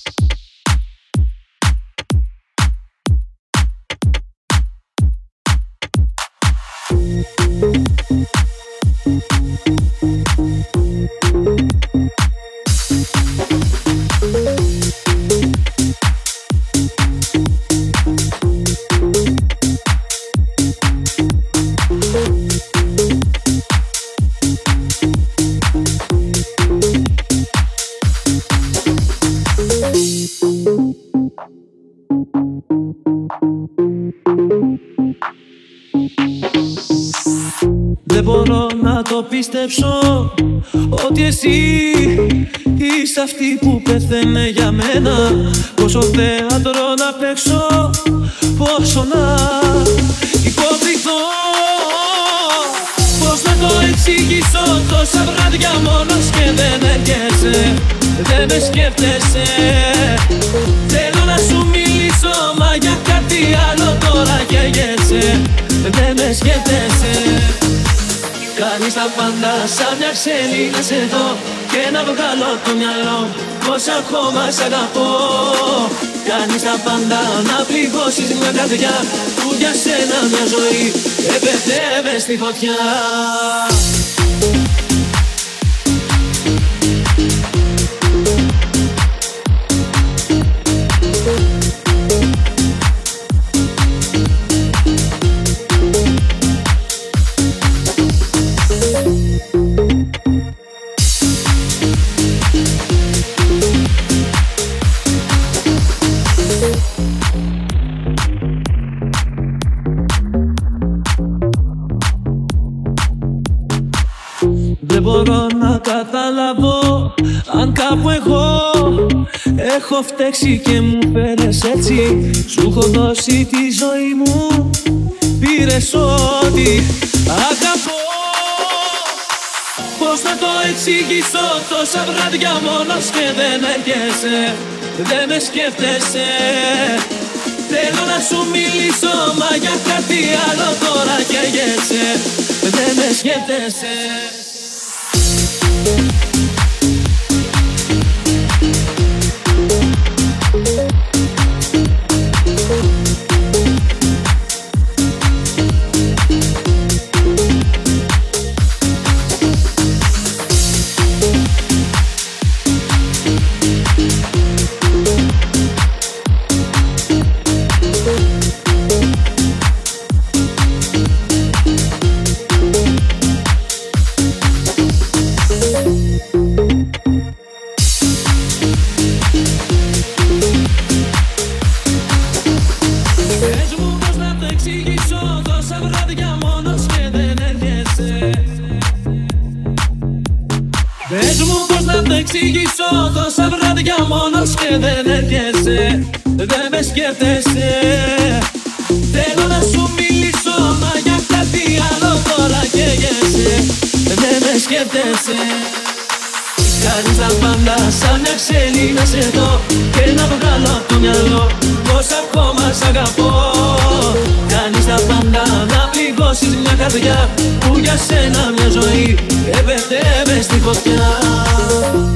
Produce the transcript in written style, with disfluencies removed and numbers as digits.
Δεν μπορώ να το πιστέψω ότι εσύ είσαι αυτή που πέθαινε για μένα. Πόσο θέατρο να παίξω, πόσο να υποκριθώ. Πώς να το εξηγήσω, τόσα βράδια μόνος και δεν έρχεσαι, δεν με σκέφτεσαι. Θέλω να σου μιλήσω, μα για κάτι άλλο τώρα καίγεσαι, δεν με σκέφτεσαι. Κάνεις τα πάντα σαν μια ξένη να σε δω και να βγάλω το μυαλό πως ακόμα σ' αγαπώ. Κάνεις τα πάντα να πληγώσεις μια καρδιά που για σένα μια ζωή επετεύε στη φωτιά. Δεν μπορώ να καταλάβω αν κάπου εγώ έχω φταίξει και μου φέρες έτσι. Σου έχω δώσει τη ζωή μου, πήρες ό,τι αγαπώ. Πώς να το εξηγήσω, τόσα βράδια μόνος και δεν έρχεσαι, δεν με σκέφτεσαι. Θέλω να σου μιλήσω, μα για κάτι άλλο τώρα καίγεσαι, δεν με σκέφτεσαι. Τόσα βράδια μόνος και δεν έρχεσαι. Πες μου πώς να το εξηγήσω, τόσα βράδια μόνος και δεν έρχεσαι, δεν με σκέφτεσαι. Θέλω να σου μιλήσω, μα για κάτι άλλο τώρα καίγεσαι, δεν με σκέφτεσαι. Κάνεις τα πάντα σαν μια ξένη να σε δω και να βγάλω από το μυαλό πως ακόμα σ' αγαπώ. Κάνεις τα πάντα να πληγώσεις μια καρδιά που για σένα μια ζωή επετεύε στη φωτιά.